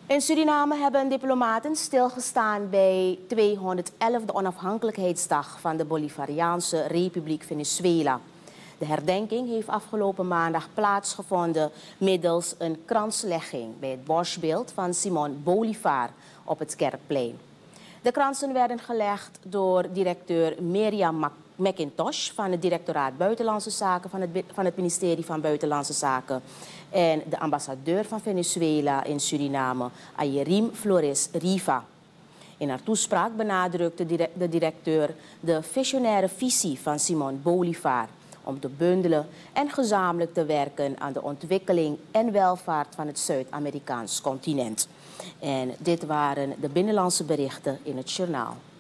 In Suriname hebben diplomaten stilgestaan bij 211e onafhankelijkheidsdag van de Bolivariaanse Republiek Venezuela. De herdenking heeft afgelopen maandag plaatsgevonden middels een kranslegging bij het borstbeeld van Simón Bolívar op het Kerkplein. De kransen werden gelegd door directeur Miriam McIntosh van het Directoraat Buitenlandse Zaken van het ministerie van Buitenlandse Zaken en de ambassadeur van Venezuela in Suriname, Ayerim Flores Riva. In haar toespraak benadrukte de directeur de visionaire visie van Simón Bolívar om te bundelen en gezamenlijk te werken aan de ontwikkeling en welvaart van het Zuid-Amerikaans continent. En dit waren de binnenlandse berichten in het journaal.